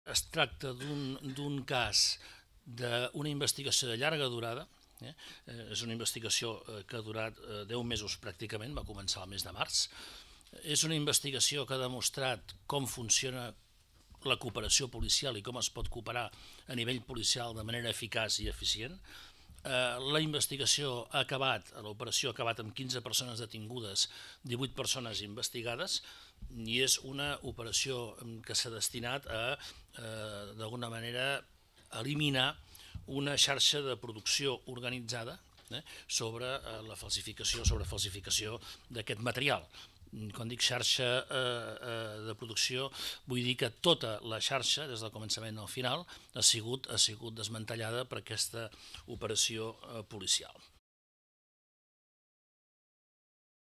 Es tracta d'un cas d'una investigació de llarga durada. És una investigació que ha durat 10 mesos pràcticament, va començar el mes de març. És una investigació que ha demostrat com funciona la cooperació policial i com es pot cooperar a nivell policial de manera eficaç i eficient. La investigació ha acabat, l'operació ha acabat amb 15 persones detingudes, 18 persones investigades, i és una operació que s'ha destinat a, d'alguna manera, eliminar una xarxa de producció organitzada sobre la falsificació d'aquest material. Quan dic xarxa de producció, vull dir que tota la xarxa, des del començament al final, ha sigut desmantellada per aquesta operació policial.